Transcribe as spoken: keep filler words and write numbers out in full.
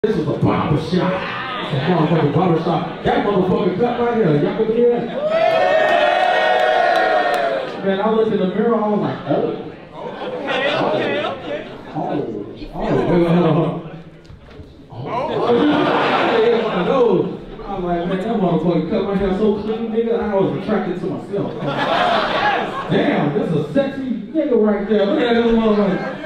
This was a barbershop. It's a motherfucking barbershop. That motherfucking cut right here. Y'all can hear it? Man, I looked in the mirror, I was like, oh. Okay, okay, okay. Oh, oh, wait, wait, hold on. Oh, oh, yeah, I was like, man, that motherfucking cut my hair so clean, nigga, I was attracted to myself. Damn, this is a sexy nigga right there. Look at this motherfucker.